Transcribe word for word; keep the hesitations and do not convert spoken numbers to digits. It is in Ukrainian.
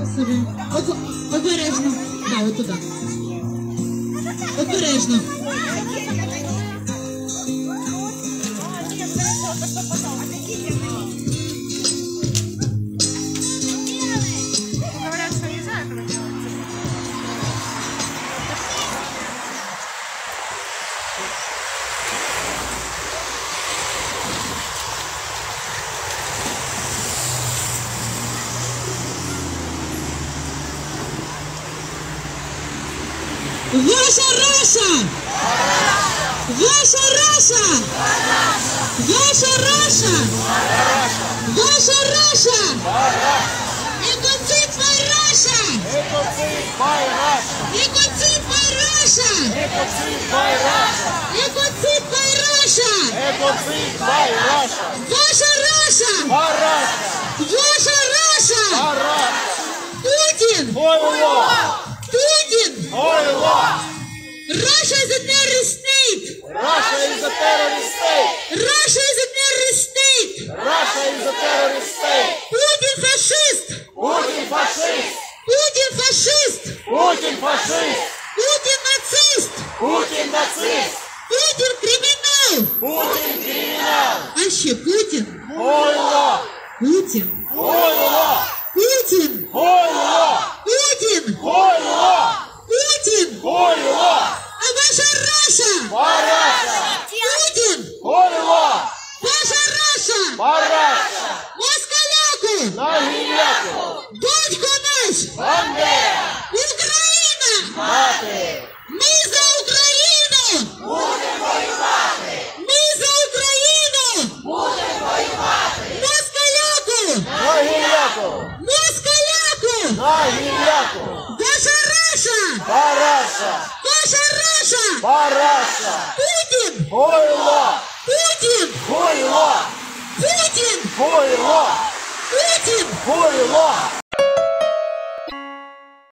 собі. Обережно. Да, от туди. Обережно. Ваша Раша! Ваша Раша! Ваша Раша! Ваша Раша! Экоцид by Russia! Экоцид by Russia! Экоцид by Russia! Экоцид by Russia! Экоцид by Russia! Экоцид by Russia! Ваша Раша! Russia! Ваша Раша! Russia! Путин! Ойло! Путин! Ойло! Russia is a terrorist state! Russia is a terrorist state! Russia is a terrorist state! Russia is a terrorist state! Путин фашист! Путин фашист! Путин фашист! Путин фашист! Путин нацист! Путин нацист! Путин криминал! Путин криминал! А ще Путин! Ойло! Путин! Ойло! Путин! Ойло! Путин! Ойло! Путин! Ойло! А ваша Раша! Russia! Путин! Ойло! Ваша Раша! Russia! Москаляку! Нагіляку! Батько наш! Бандера! Україна! Мати! Ми за Україну! Будемо воювати! Ми за Україну! Будемо воювати! Москаляку! Нагіляку! Москаляку! Нагіляку! Ваша Раша! Параша! Ваша Раша! Параша! Путин! Ойло! Путин! Ойло! Путин! Ойло! Путин! Ойло!